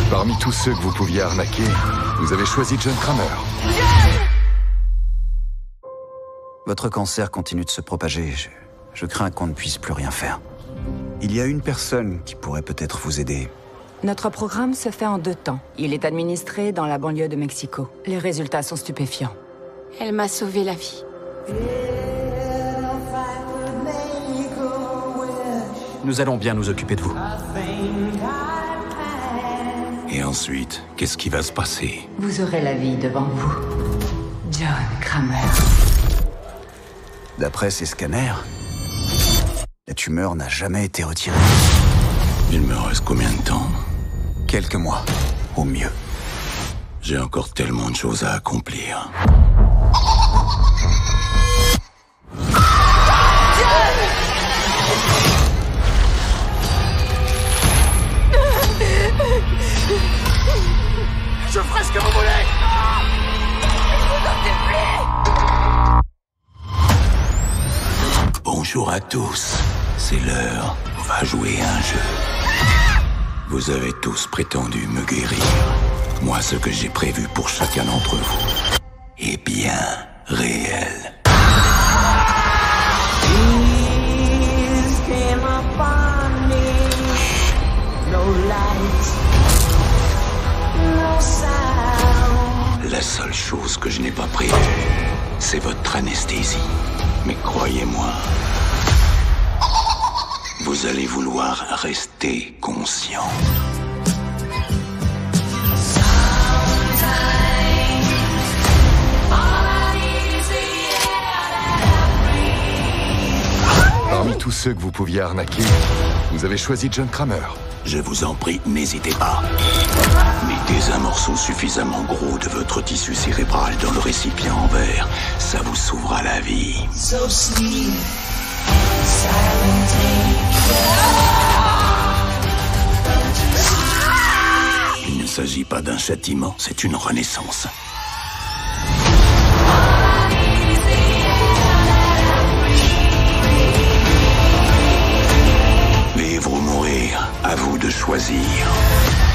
Parmi tous ceux que vous pouviez arnaquer, vous avez choisi John Kramer. Votre cancer continue de se propager. Je crains qu'on ne puisse plus rien faire. Il y a une personne qui pourrait peut-être vous aider. Notre programme se fait en 2 temps. Il est administré dans la banlieue de Mexico. Les résultats sont stupéfiants. Elle m'a sauvé la vie. Nous allons bien nous occuper de vous. Et ensuite, qu'est-ce qui va se passer? Vous aurez la vie devant vous. John Kramer. D'après ces scanners, la tumeur n'a jamais été retirée. Il me reste combien de temps? Quelques mois, au mieux. J'ai encore tellement de choses à accomplir. Je ferai ce que vous voulez! Bonjour à tous, c'est l'heure. On va jouer à un jeu. Vous avez tous prétendu me guérir. Moi, ce que j'ai prévu pour chacun d'entre vous est bien réel. La seule chose que je n'ai pas prévue, c'est votre anesthésie. Mais croyez-moi, vous allez vouloir rester conscient. Parmi tous ceux que vous pouviez arnaquer, vous avez choisi John Kramer. Je vous en prie, n'hésitez pas. Mettez un morceau suffisamment gros de votre tissu cérébral dans le récipient en verre. Ça vous sauvera la vie. Il ne s'agit pas d'un châtiment, c'est une renaissance. Vivre ou mourir, à vous de choisir.